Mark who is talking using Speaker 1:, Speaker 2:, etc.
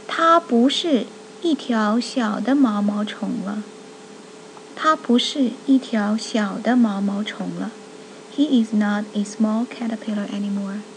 Speaker 1: 它不是一条小的毛毛虫了。它不是一条小的毛毛虫了。He is not a small caterpillar anymore.